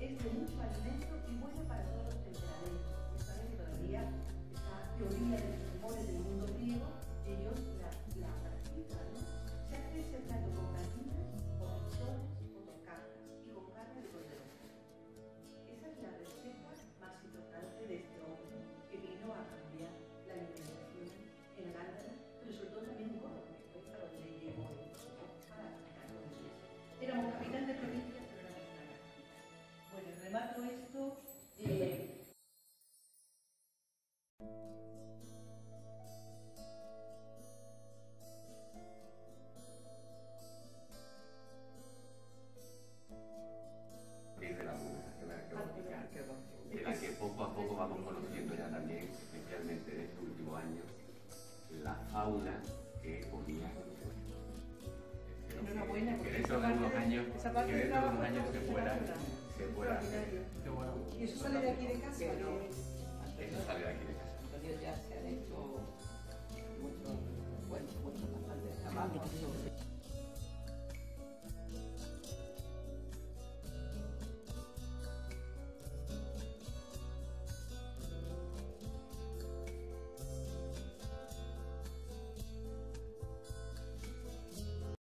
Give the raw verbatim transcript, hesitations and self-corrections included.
es de mucho alimento y bueno para todos los temperamentos. Saben que todavía esta teoría de los rumores del mundo griego, ellos la, la practican, ¿no? Se hace ese plato con gallinas, o pichones, o tocatas y con carne de cordero. Esa es la receta más importante de este hombre que vino a cambiar la alimentación en Gándara, pero sobre todo también en Córdoba, que fue para donde llegó él, para atacar con eso. Éramos capitán de provincia, pero éramos una capital. Bueno, remato esto. Eh, de la música de la que poco a poco vamos conociendo ya también, especialmente en estos últimos años, la fauna que comía. Enhorabuena, que dentro de unos años, esa parte que dentro de unos años se fuera, se fuera. Y eso sale de aquí de casa. Pero, Eso sale de aquí de casa. Antonio, ya se han hecho muchos, bueno, muchos bastantes trabajos sobre